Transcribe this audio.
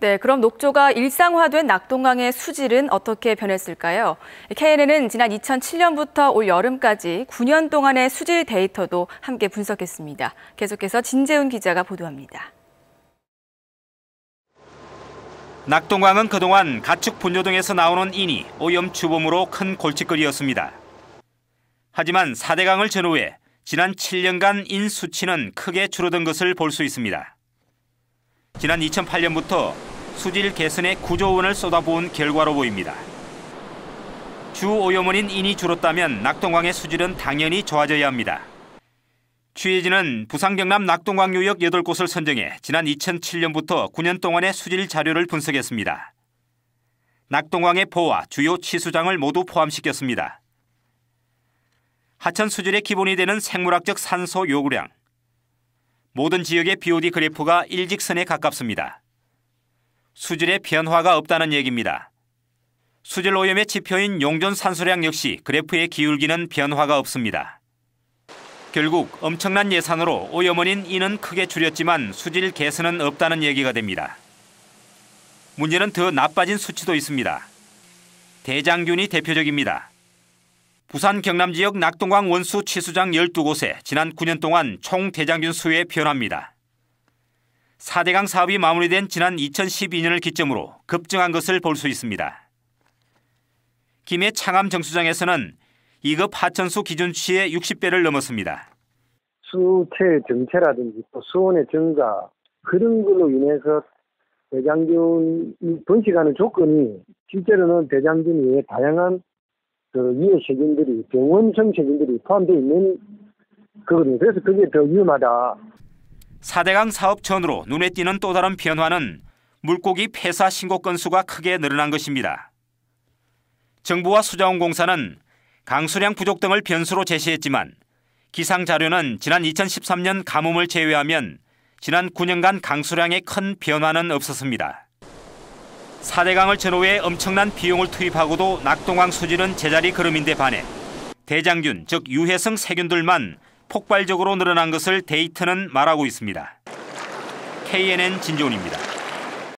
네, 그럼 녹조가 일상화된 낙동강의 수질은 어떻게 변했을까요? KNN은 지난 2007년부터 올 여름까지 9년 동안의 수질 데이터도 함께 분석했습니다. 계속해서 진재훈 기자가 보도합니다. 낙동강은 그동안 가축 분뇨 등에서 나오는 인이 오염 주범으로 큰 골칫거리였습니다. 하지만 4대강을 전후해 지난 7년간 인 수치는 크게 줄어든 것을 볼 수 있습니다. 지난 2008년부터 수질 개선에 9조 원을 쏟아부은 결과로 보입니다. 주 오염원인 인이 줄었다면 낙동강의 수질은 당연히 좋아져야 합니다. 취재진은 부산 경남 낙동강 유역 8곳을 선정해 지난 2007년부터 9년 동안의 수질 자료를 분석했습니다. 낙동강의 포와 주요 치수장을 모두 포함시켰습니다. 하천 수질의 기본이 되는 생물학적 산소 요구량. 모든 지역의 BOD 그래프가 일직선에 가깝습니다. 수질의 변화가 없다는 얘기입니다. 수질 오염의 지표인 용존 산소량 역시 그래프의 기울기는 변화가 없습니다. 결국 엄청난 예산으로 오염원인 인은 크게 줄였지만 수질 개선은 없다는 얘기가 됩니다. 문제는 더 나빠진 수치도 있습니다. 대장균이 대표적입니다. 부산 경남 지역 낙동강 원수 치수장 12곳에 지난 9년 동안 총 대장균 수의 변화입니다. 4대강 사업이 마무리된 지난 2012년을 기점으로 급증한 것을 볼 수 있습니다. 김해 창암 정수장에서는 2급 하천수 기준치의 60배를 넘었습니다. 수체 정체라든지 또 수온의 증가 그런 걸로 인해서 대장균이 번식하는 조건이 실제로는 대장균 외에 다양한 위해 세균들이 병원성 세균들이 포함되어 있는 거거든요. 그래서 그게 더 위험하다. 4대강 사업 전후로 눈에 띄는 또 다른 변화는 물고기 폐사 신고 건수가 크게 늘어난 것입니다. 정부와 수자원공사는 강수량 부족 등을 변수로 제시했지만 기상 자료는 지난 2013년 가뭄을 제외하면 지난 9년간 강수량에 큰 변화는 없었습니다. 4대강을 전후해 엄청난 비용을 투입하고도 낙동강 수질은 제자리 걸음인데 반해 대장균, 즉 유해성 세균들만 폭발적으로 늘어난 것을 데이터는 말하고 있습니다. KNN 진재훈입니다.